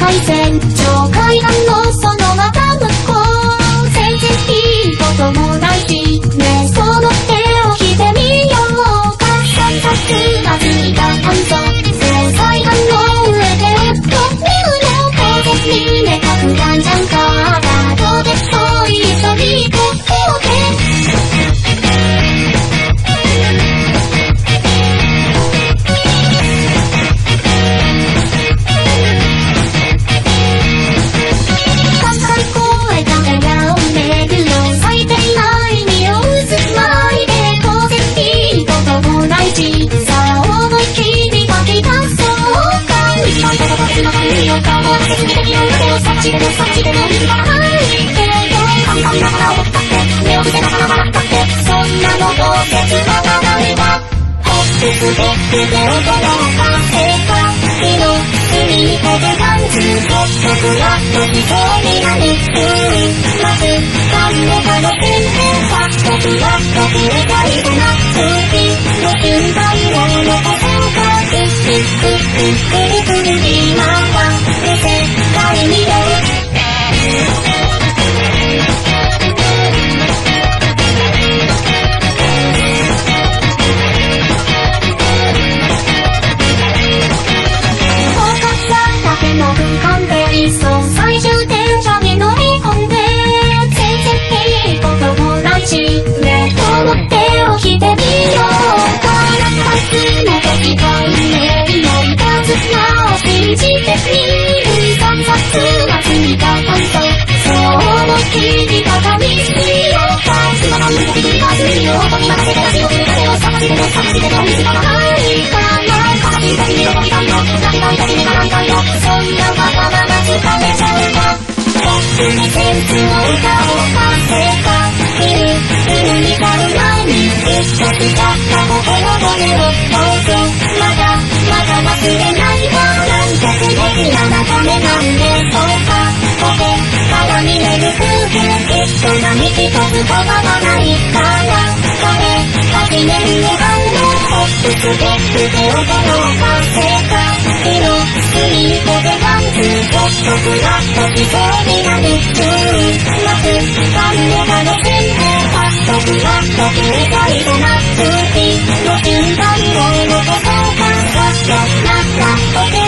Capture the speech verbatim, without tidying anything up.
界線上海岸のそのまた向こう全然いいこともないしねその手を引いてみようか散々なずいた炭素制裁岸の上でふっと見るの当然にねかくがんじゃんかどうでそうい急ぎでおけでもそっちでも水がないけど簡単ながら踊ったって目を伏せながら笑ったってそんなのどうせつまらないわホップステップで踊ろうか生活の隅にこでガンズホットクラッとしそうになるまずガンの楽しんでホットクラッとくれたいな次の瞬間を残そうかクックックックルクル今は世界に最終電車に乗り込んで全然いいこともないしねこの手を引いてみようか夏の時間ねいのいたずらを信じてみる散々なついた炭素そうの切り方にしようかつまらん動き繰り返すよ音に任せて足を振る風を探しても探しても水がないから悲しい時に喜びたいよ泣きたい時に笑いたいよそんなわがまま疲れちゃうわポップにセンスを歌おうか生活いる海に買う前に一つだった心骨をどうぞまだまだ忘れないわなんて素敵な眺めなんでそうかここから見れる風景きっと何一つ変わらないからこれ始める笑顔のホップステップで踊ろうか生活いる海にこでガンズホットクラッとしそうになるまずガンを楽しんでホットクラッとくれたいとな次の瞬間を残そうかホットなった